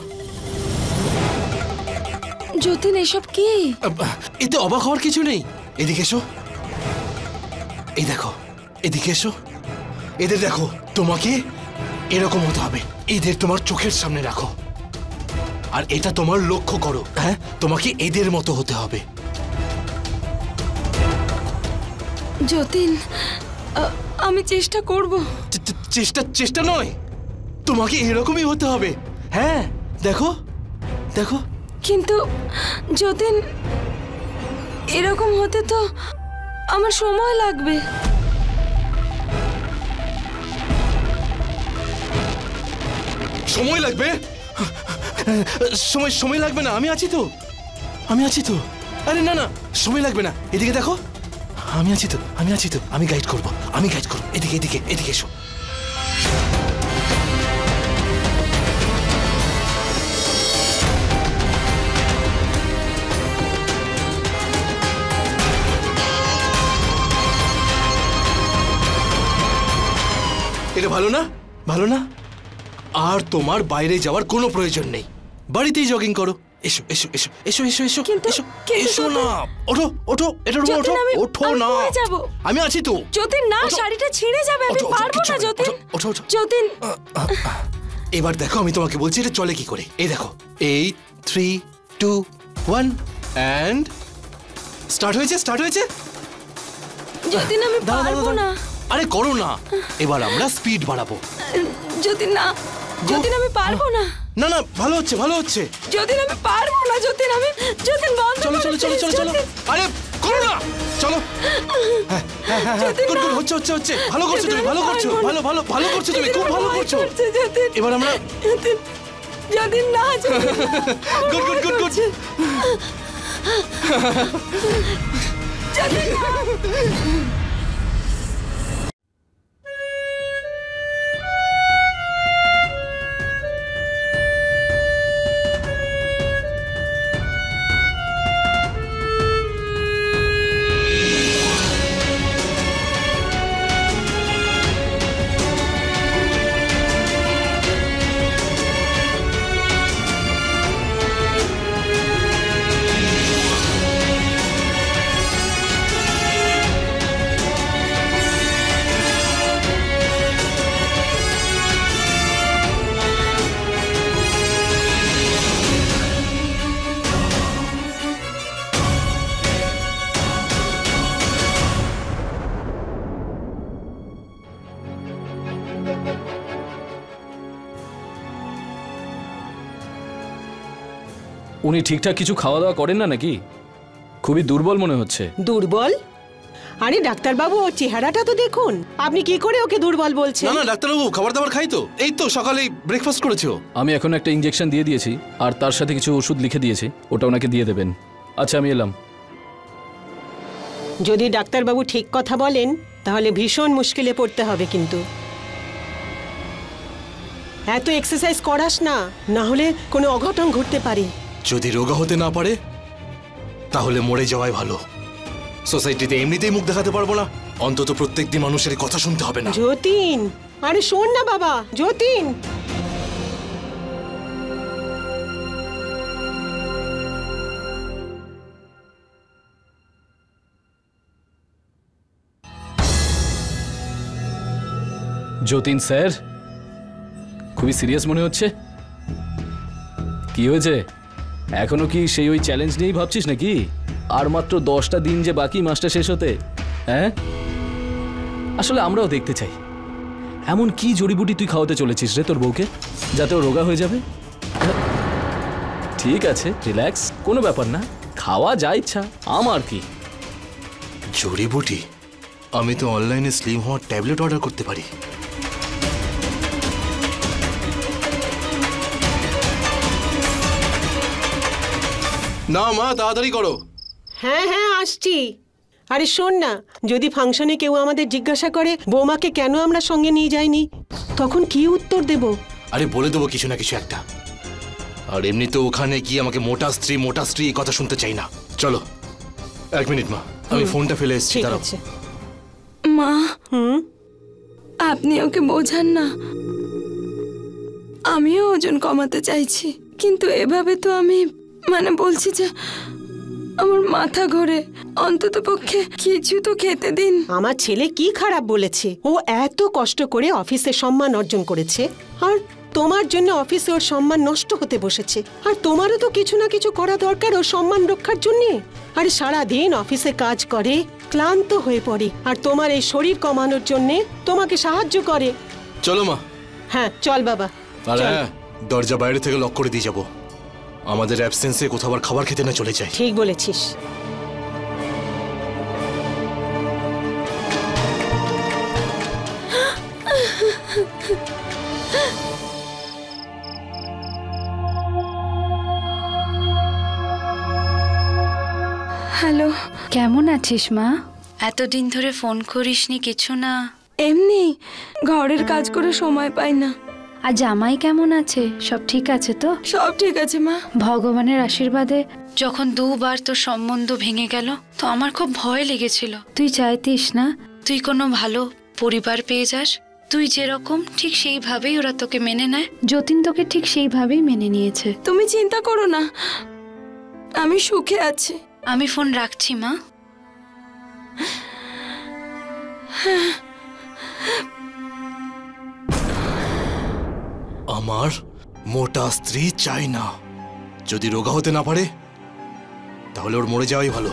S4: যতীন, এসব কি?
S3: এতে অবাক হওয়ার কিছু নেই। এদিকে এসো, এই দেখো, এদিকে এসো। এদের দেখো, তোমাকে এরকম হতে হবে। এদের তোমার চোখের সামনে রাখো, আর এটা তোমার লক্ষ্য করো। হ্যাঁ, তোমাকে এদের মতো হতে হবে।
S4: যতীন, আমি চেষ্টা করব।
S3: চেষ্টা নয়, তোমাকে এরকমই হতে হবে। হ্যাঁ, দেখো দেখো।
S4: কিন্তু যতীন, এরকম হতে তো আমার সময় লাগবে।
S3: সময় লাগবে? সময় লাগবে না, আমি আছি তো, আমি আছি তো। আরে না না, সময় লাগবে না। এদিকে দেখো, আমি আছি তো, আমি আছি তো, আমি গাইড করব, আমি গাইড করব। এদিকে এদিকে এদিকে এসো। এটা ভালো না? ভালো না? আর তোমার বাইরে যাওয়ার কোনো প্রয়োজন নেই, বাড়িতেই জগিং করো। এসো এসো এসো এসো এসো এসো এসো এসো না। ওঠো ওঠো, এটার উপর ওঠো। ওঠো না, আমি আছি তো।
S4: যতীন না, শাড়িটা ছিঁড়ে যাবে, আমি পারবো না যতীন।
S3: ওঠো ওঠো
S4: যতীন,
S3: এবার দেখো আমি তোমাকে বলছি এটা চলে কি করে। এই দেখো, 8 3 2 1 এন্ড স্টার্ট হয়েছে, স্টার্ট হয়েছে।
S4: যতীন, আমি পারবো না।
S3: আরে করো না, এবার আমরা স্পিড বাড়াবো।
S4: যতীন না, যতীন আমি পারবো না।
S3: না না, ভালো হচ্ছে ভালো হচ্ছে।
S4: যতীন আমি পারবো না, যতীন আমি, যতীন বন্ধ
S3: চলো চলো চলো চলো চলো। আরে করো না, চলো। হ্যাঁ হ্যাঁ হ্যাঁ, গুড গুড, হচ্ছে হচ্ছে হচ্ছে। ভালো করছো তুমি, ভালো করছো, ভালো ভালো ভালো করছো তুমি, খুব ভালো করছো। এবার আমরা
S4: যতীন না,
S3: good good good good.
S4: Jatin না।
S9: উনি ঠিকঠাক কিছু খাওয়া দাওয়া করেন না নাকি? খুবই দুর্বল মনে হচ্ছে।
S5: দুর্বল? আরে ডাক্তারবাবু, ওর চেহারাটা তো দেখুন। আপনি কি করে ওকে দুর্বল বলছেন?
S3: না না ডাক্তারবাবু, খাবার দাবার খাই তো, এই তো সকালেই ব্রেকফাস্ট করেছো।
S9: আমি এখন একটা ইঞ্জেকশন দিয়ে দিয়েছি আর তার সাথে কিছু ওষুধ লিখে দিয়েছি, ওটা ওনাকে দিয়ে দেবেন। আচ্ছা আমি এলাম।
S5: যদি ডাক্তারবাবু ঠিক কথা বলেন তাহলে ভীষণ মুশকিলে পড়তে হবে, কিন্তু এত এক্সারসাইজ করাস না, না হলে কোনো অঘটন ঘটতে পারে।
S3: যদি রোগা হতে না পারে তাহলে মরে যাওয়াই ভালো। সোসাইটিতে এমনিতেই মুখ দেখাতে পারবো না, অন্তত প্রত্যেকদিন মানুষের কথা শুনতে হবে না।
S5: যতীন, আরে শোন না বাবা, যতীন।
S9: যতীন স্যার, খুবই সিরিয়াস মনে হচ্ছে। কি হয়েছে? এখনো কি সেই ওই চ্যালেঞ্জ নিয়েই ভাবছিস নাকি? আর মাত্র 10টা দিন যে বাকি মাসটা শেষ হতে। হ্যাঁ, আসলে আমরাও দেখতে চাই এমন কি জড়িবুটি তুই খাওয়াতে চলেছিস রে তোর বউকে, যাতে ও রোগা হয়ে যাবে। ঠিক আছে, রিল্যাক্স, কোনো ব্যাপার না, খাওয়া যা ইচ্ছা, আমার কি।
S3: জড়িবুটি? আমি তো অনলাইনে স্লিম হওয়ার ট্যাবলেট অর্ডার করতে পারি। না মা, তাড়াতাড়ি করো।
S5: হ্যাঁ হ্যাঁ আসছি। আরে শোন না, যদি ফাংশনে কেউ আমাদের জিজ্ঞাসা করে বৌমাকে কেন আমরা সঙ্গে নিয়ে যাইনি, তখন কি উত্তর দেব?
S3: আরে বলে দেবো কিছু না কিছু একটা। আর এমনি তো ওখানে গিয়ে আমাকে মোটা স্ত্রী এই কথা শুনতে চাই না। চলো, 1 মিনিট মা, আমি ফোনটা ফেলে এসেছি।
S5: ঠিক
S3: দাঁড়াও।
S5: আছে
S4: মা, আপনি ওকে বোঝান না। আমিও ওজন কমাতে চাইছি, কিন্তু এভাবে তো আমি বলছি যে আমার মাথা ঘোরে। অন্তত পক্ষে কিছু তো খেতে দিন।
S5: আমার ছেলে কি খারাপ বলেছে? ও এত কষ্ট করে অফিসে সম্মান অর্জন করেছে, আর তোমার জন্য অফিসে ওর সম্মান নষ্ট হতে বসেছে। আর তোমারও তো কিছু না কিছু করা দরকার ওর সম্মান রক্ষার জন্য। আরে সারাদিন অফিসে কাজ করে, ক্লান্ত হয়ে পড়ে, আর তোমার এই শরীর কমানোর জন্য তোমাকে সাহায্য করে।
S3: চলো মা।
S5: হ্যাঁ চল বাবা।
S3: আর হ্যাঁ, দরজা বাইরে থেকে লক করে দিয়ে যাবো। আমাদের অ্যাবসেন্সে কোথাও আবার খাবার খেতে না চলে যায়।
S5: ঠিক বলেছিস।
S4: হ্যালো,
S8: কেমন আছিস মা? এতদিন ধরে ফোন করিসনি কিছু না?
S4: এমনি ঘরের কাজ করে সময় পাই না।
S8: আর জামাই কেমন আছে? সব ঠিক আছে তো?
S4: সব ঠিক আছে মা।
S8: ভগবানের আশীর্বাদে যখন 2 বার তোর সম্বন্ধ ভেঙে গেল, তো আমার খুব ভয় লেগেছিল। তুই চাইতিস না তুই কোনো ভালো পরিবার পেয়ে যাস? তুই যেরকম ঠিক সেইভাবেই ওরা তোকে মেনে নেয়। যতীন তোকে ঠিক সেইভাবেই মেনে নিয়েছে।
S4: তুমি চিন্তা করো না, আমি সুখে আছি।
S8: আমি ফোন রাখছি মা।
S3: আমার মোটা স্ত্রী চাই না। যদি রোগা হতে না পারে তাহলে ওর মরে যাওয়াই ভালো।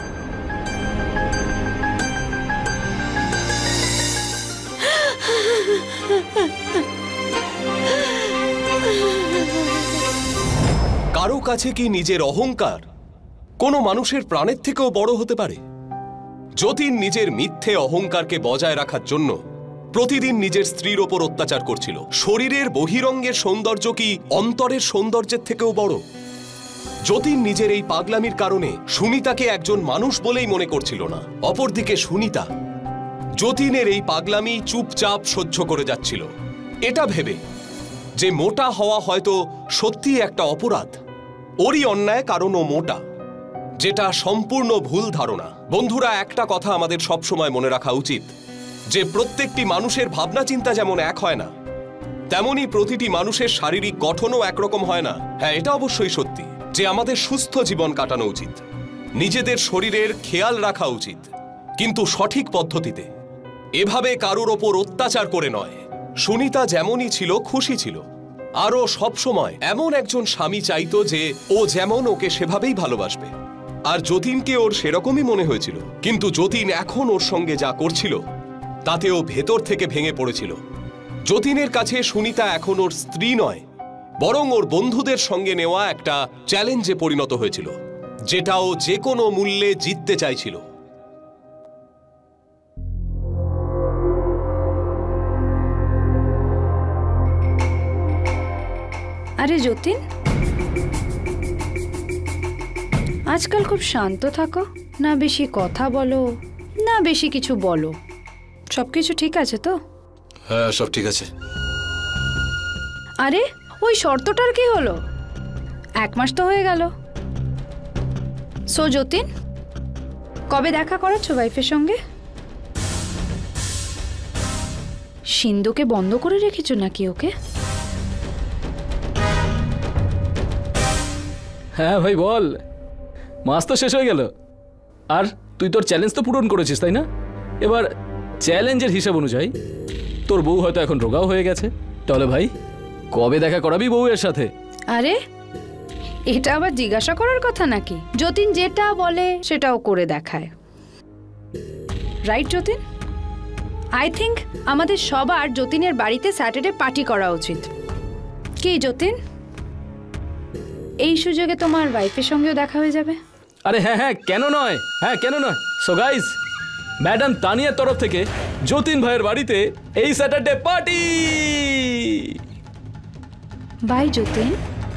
S11: কারো কাছে কি নিজের অহংকার কোনো মানুষের প্রাণের থেকেও বড় হতে পারে? যতীন নিজের মিথ্যে অহংকারকে বজায় রাখার জন্য প্রতিদিন নিজের স্ত্রীর ওপর অত্যাচার করছিল। শরীরের বহিরঙ্গের সৌন্দর্য কি অন্তরের সৌন্দর্যের থেকেও বড়? যতীন নিজের এই পাগলামির কারণে সুনিতাকে একজন মানুষ বলেই মনে করছিল না। অপরদিকে সুনিতা যতীনের এই পাগলামি চুপচাপ সহ্য করে যাচ্ছিল, এটা ভেবে যে মোটা হওয়া হয়তো সত্যিই একটা অপরাধ, ওরই অন্যায় কারণ ও মোটা, যেটা সম্পূর্ণ ভুল ধারণা। বন্ধুরা, একটা কথা আমাদের সবসময় মনে রাখা উচিত যে প্রত্যেকটি মানুষের ভাবনা চিন্তা যেমন এক হয় না, তেমনি প্রতিটি মানুষের শারীরিক গঠনও একরকম হয় না। হ্যাঁ, এটা অবশ্যই সত্যি যে আমাদের সুস্থ জীবন কাটানো উচিত, নিজেদের শরীরের খেয়াল রাখা উচিত, কিন্তু সঠিক পদ্ধতিতে, এভাবে কারোর ওপর অত্যাচার করে নয়। সুনিতা যেমনই ছিল খুশি ছিল, আরও সবসময় এমন একজন স্বামী চাইতো যে ও যেমন ওকে সেভাবেই ভালোবাসবে। আর যতীনকে ওর সেরকমই মনে হয়েছিল, কিন্তু যতীন এখন ওর সঙ্গে যা করছিল তাতে ও ভেতর থেকে ভেঙে পড়েছিল। যতীনের কাছে সুনিতা এখন ওর স্ত্রী নয়, বরং ওর বন্ধুদের সঙ্গে নেওয়া একটা চ্যালেঞ্জে পরিণত হয়েছিল, যেটা ও যে কোনো মূল্যে জিততে চাইছিল।
S8: আরে যতীন, আজকাল খুব শান্ত থাকো, না বেশি কথা বলো না বেশি কিছু বলো, সবকিছু ঠিক আছে তো?
S3: হ্যাঁ, সব ঠিক আছে।
S8: আরে ওই শর্তটার কি হলো? 1 মাস তো হয়ে গেল। সো যতীন, কবে দেখা করাচ্ছ ওয়াইফের সঙ্গে? সিন্ধুকে বন্ধ করে রেখেছো নাকি ওকে?
S9: হ্যাঁ ভাই বল, মাস তো শেষ হয়ে গেল, আর তুই তোর চ্যালেঞ্জ তো পূরণ করেছিস তাই না? এবার চ্যালেঞ্জের হিসাব অনুযায়ী তোর বউ হয়তো এখন রোগাও হয়ে গেছে, তাহলে ভাই কবে দেখা করাবি বউয়ের সাথে?
S8: আরে এটা আবার জিজ্ঞাসা করার কথা নাকি? যতীন যেটা বলে সেটাও করে দেখায়, রাইট যতীন? আই থিঙ্ক আমাদের সবার যতীনের বাড়িতে স্যাটারডে পার্টি করা উচিত। কি যতীন, এই সুযোগে তোমার ওয়াইফের সঙ্গেও দেখা হয়ে যাবে।
S9: আরে হ্যাঁ হ্যাঁ, কেন নয়, হ্যাঁ কেন নয়। সো গাইস, ম্যাডাম তানিয়ার তরফ থেকে যতীন ভাইয়ের বাড়িতে এই স্যাটারডে পার্টি।
S8: বাই যতীন।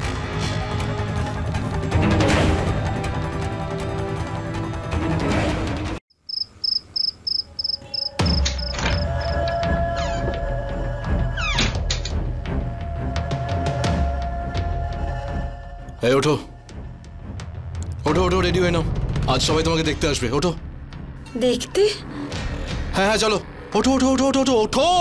S3: এই ওঠো ওঠো ওঠো, রেডি হয়ে নাও, আজ সবাই তোমাকে দেখতে আসবে। ওঠো।
S4: দেখতে?
S3: হ্যাঁ হ্যাঁ, চলো ওঠো ওঠো ওঠো ওঠো ওঠো ওঠো।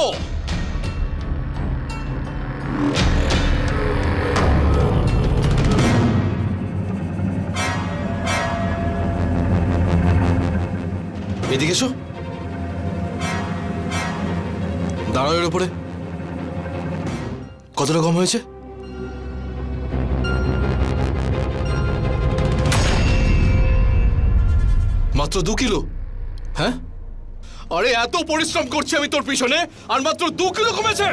S3: এদিকে এসো, দাঁড়াও এর উপরে। কতটা কম হয়েছে? মাত্র 2 কিলো? হ্যাঁ, আরে এত পরিশ্রম করছি আমি তোর পিছনে, আর মাত্র 2 কিলো কমেছে।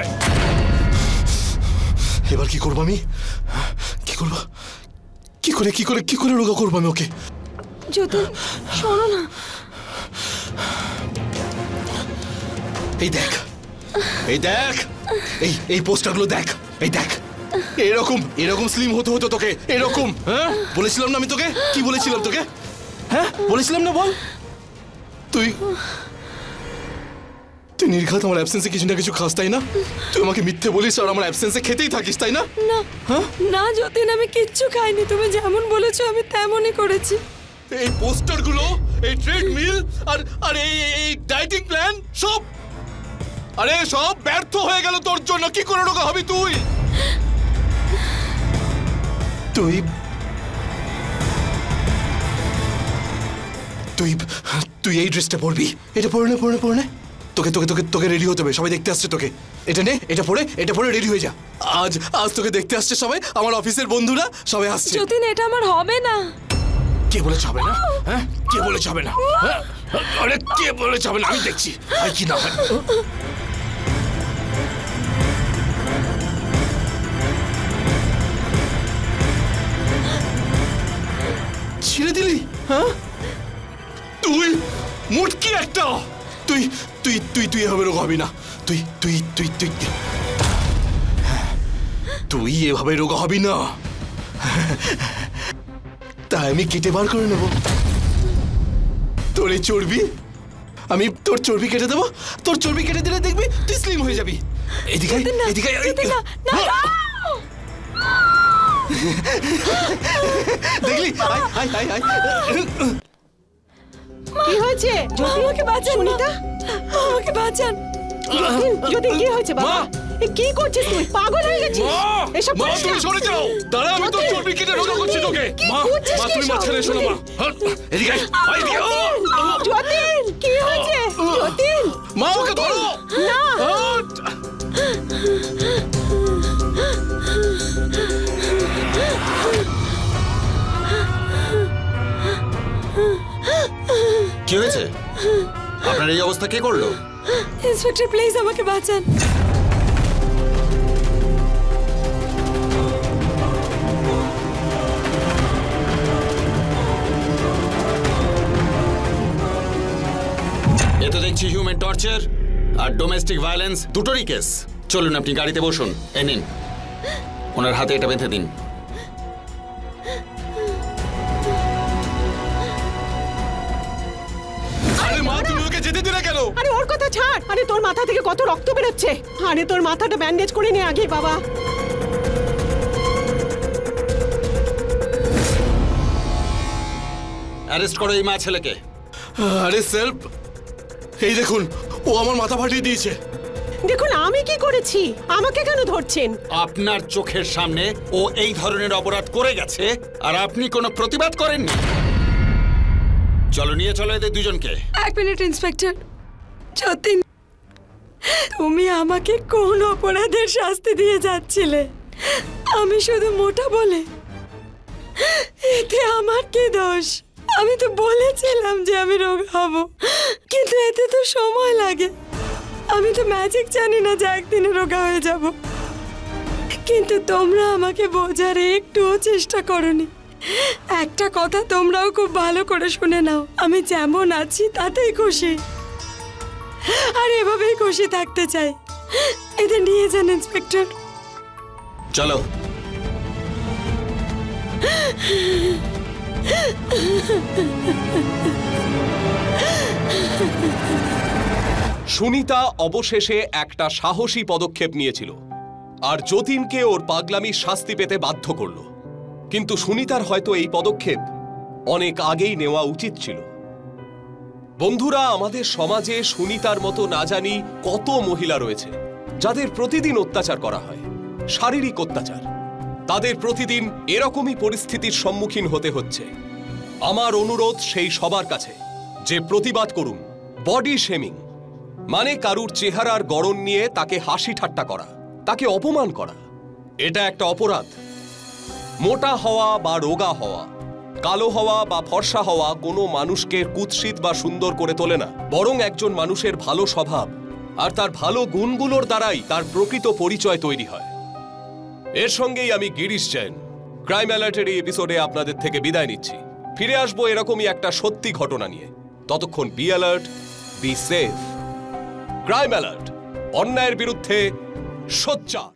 S3: এবার কি করবো আমি? কি করবো? কি করে রোগা করবো আমি ওকে?
S4: যতীন শোনো না।
S3: এই দেখ, এই দেখ, এই পোস্টারগুলো দেখ, এই দেখ, এরকম স্লিম হতে হতো তোকে, এরকম। হ্যাঁ, বলেছিলাম না আমি তোকে? কি বলেছিলাম তোকে? হ্যাঁ, বলেছিলাম না? বল। তুই নির্ঘাত আমার অ্যাবসেন্সে কিছু না কিছু খাস তাই না? তুই আমাকে মিথ্যে বলিস আর আমার অ্যাবসেন্সে খেতেই থাকিস তাই না?
S4: না না যতীন, আমি কিচ্ছু খাইনি, তুমি যেমন বলেছো আমি তেমনই করেছি।
S3: এই পোস্টারগুলো, এই ট্রেডমিল আর এই ডায়েটিং প্ল্যান সব, আরে সব ব্যর্থ হয়ে গেল তোর জন্য। কি করে রোগা হবি তুই? তুই তুই তুই এই ড্রেসটা পরবি। এটা পরে নে। তোকে রেডি হতে হবে, সবাই দেখতে আসছে তোকে। এটা নে, এটা পরে রেডি হয়ে যা। আজ তোকে দেখতে আসছে সবাই, আমার অফিসের বন্ধুরা সবাই আসছে।
S4: যতীন, এটা আমার হবে না।
S3: কে বলেছে হবে না? হ্যাঁ, কে বলেছে হবে না? আরে কে বলেছে হবে না? আমি দেখছি আর কি না হয়। ছেড়ে দিলি? হ্যাঁ, তুই মুটকি একটা। তুই এভাবে রোগ হবি না। তুই এভাবে রোগ হবি না। তাই আমি কেটে বার করে নেব তোর এই চর্বি। আমি তোর চর্বি কেটে দেবো। তোর চর্বি কেটে দিলে দেখবি তুই স্লিম হয়ে যাবি। এদিকে দেখলি?
S5: কি হয়েছে?
S4: আমাকে বাঁচান, সুনিতা, আমাকে বাঁচান।
S5: যতীন, কি হয়েছে বাবা? কি করছিস তুই? পাগল হয়ে গেছিস? এসব
S3: মা, তুমি সরে যাও। দাঁড়া, আমি তোর চর্বি কেটে রোগা করছি তোকে। মা, তুমি মাঝখানে এসো না মা। এদিকে আয়।
S5: যতীন, কি হয়েছে? যতীন,
S3: মা, ওকে ধরো
S5: না।
S7: কি হয়েছে? আপনার এই অবস্থা কে করলো?
S4: ইন্সপেক্টর, প্লিজ আমাকে বাঁচান।
S7: এ তো দেখছি হিউম্যান টর্চার আর ডোমেস্টিক ভায়োলেন্স দুটোরই কেস। চলুন আপনি গাড়িতে বসুন। এ নিন, ওনার হাতে এটা বেঁধে দিন।
S3: আরে মা, তুমি ওকে যেতে দিলে কেন?
S5: আরে ওর কথা ছাড়। আরে তোর মাথা থেকে কত রক্ত বেরোচ্ছে। আরে তোর মাথাটা ব্যান্ডেজ করে নে আগে বাবা।
S7: অ্যারেস্ট করো এই মা ছেলেকে।
S3: আরে স্যার, এই দেখুন, ও আমার মাথা ফাটিয়ে দিয়েছে।
S5: দেখুন আমি কি করেছি, আমাকে কেন ধরছেন?
S7: আপনার চোখের সামনে ও এই ধরনের অপরাধ করে গেছে আর আপনি কোনো প্রতিবাদ করেননি। চলো নিয়ে চলো এদের দুজনকে।
S4: এক মিনিট ইন্সপেক্টর, যতীন, তুমি আমাকে কোন অপরাধের শাস্তি দিয়ে যাচ্ছিলে? আমি শুধু মোটা বলে? এতে আমার কি দোষ? আমি তো বলেছিলাম যে আমি রোগা হব, কিন্তু এতে তো সময় লাগে। আমি তো ম্যাজিক জানি না যে একদিনে রোগা হয়ে যাব। কিন্তু তোমরা আমাকে বোঝার একটুও চেষ্টা করোনি। একটা কথা তোমরাও খুব ভালো করে শুনে নাও, আমি যেমন আছি তাতেই খুশি, আর এভাবেই খুশি থাকতে চাই। এদের নিয়ে যান ইন্সপেক্টর।
S7: চলো।
S11: সুনিতা অবশেষে একটা সাহসী পদক্ষেপ নিয়েছিল আর যতীনকে ওর পাগলামির শাস্তি পেতে বাধ্য করল। কিন্তু সুনিতার হয়তো এই পদক্ষেপ অনেক আগেই নেওয়া উচিত ছিল। বন্ধুরা, আমাদের সমাজে সুনিতার মতো না জানি কত মহিলা রয়েছে যাদের প্রতিদিন অত্যাচার করা হয়, শারীরিক অত্যাচার। তাদের প্রতিদিন এরকমই পরিস্থিতির সম্মুখীন হতে হচ্ছে। আমার অনুরোধ সেই সবার কাছে যে প্রতিবাদ করুন। বডি শেমিং মানে কারুর চেহারার গড়ন নিয়ে তাকে হাসি ঠাট্টা করা, তাকে অপমান করা, এটা একটা অপরাধ। মোটা হওয়া বা রোগা হওয়া, কালো হওয়া বা ফর্সা হওয়া কোনো মানুষকে কুৎসিত বা সুন্দর করে তোলে না, বরং একজন মানুষের ভালো স্বভাব আর তার ভালো গুণগুলোর দ্বারাই তার প্রকৃত পরিচয় তৈরি হয়। এর সঙ্গেই আমি গিরিশ জৈন ক্রাইম অ্যালার্টের এই এপিসোডে আপনাদের থেকে বিদায় নিচ্ছি। ফিরে আসবো এরকমই একটা সত্যি ঘটনা নিয়ে। ততক্ষণ be alert, be safe. Crime alert, অন্যায়ের বিরুদ্ধে সোচ্চার।